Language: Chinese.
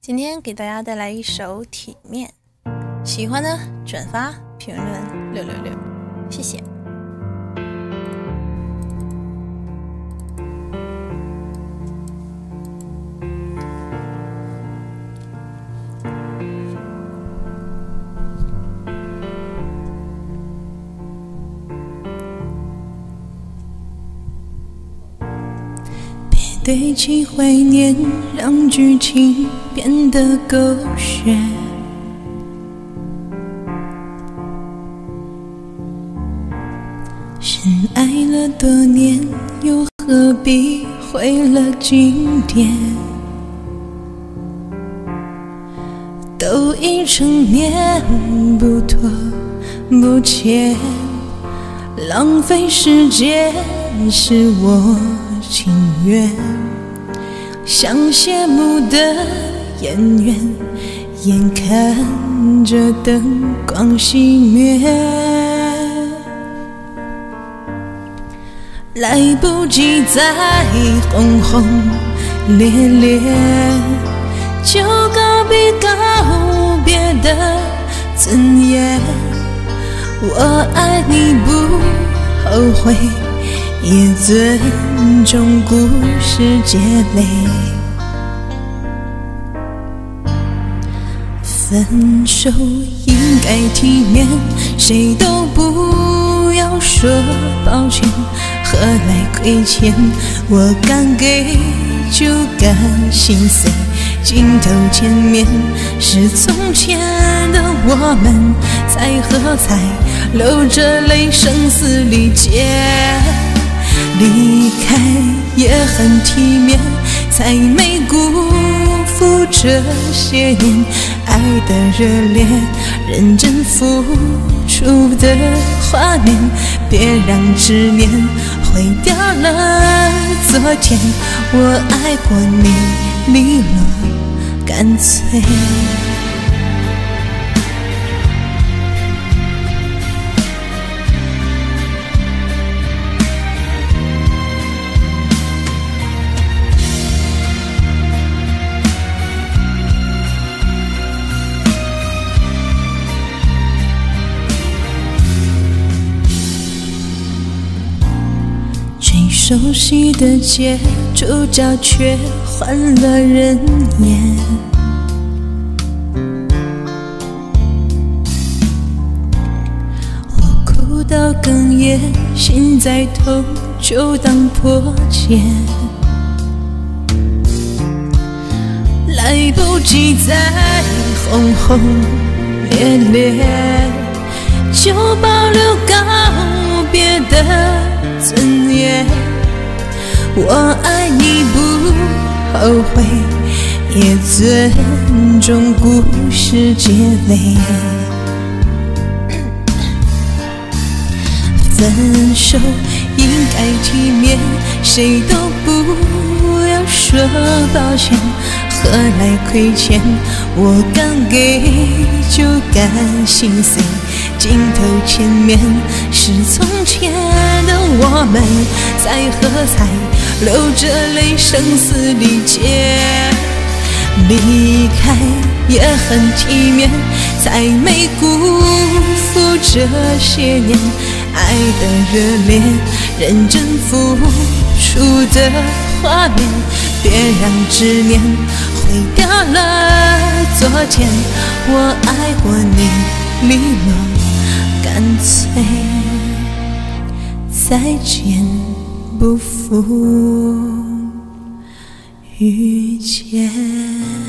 今天给大家带来一首《体面》，喜欢的转发、评论666，谢谢。 堆积怀念，让剧情变得狗血。深爱了多年，又何必毁了经典？都已成年，不拖不欠，浪费时间是我情愿。像谢幕的演员，眼看着灯光熄灭，来不及再轰轰烈烈，就告别的尊严。我爱你不后悔，也尊重故事结尾。分手应该体面，谁都不要说抱歉，何来亏欠？我敢给就敢心碎，镜头前面是从前的我们，在喝彩，流着泪，声嘶力竭。离开也很体面，才没辜负这些年爱的热烈，认真付出的画面，别让执念毁掉了昨天。我爱过你，利落干脆。熟悉的街，主角却换了人演。我哭到哽咽，心在痛，就当破茧。来不及再轰轰烈烈，就保留告别的尊严。我爱你不后悔，也尊重故事结尾。分手应该体面，谁都不要说抱歉，何来亏欠？我敢给就敢心碎，镜头前面是从前的我们，在喝彩，流着泪，声嘶力竭。离开也很体面，才没辜负这些年爱的热烈，认真付出的画面，别让执念毁掉了昨天。我爱过你，利落干脆，再见不负遇见。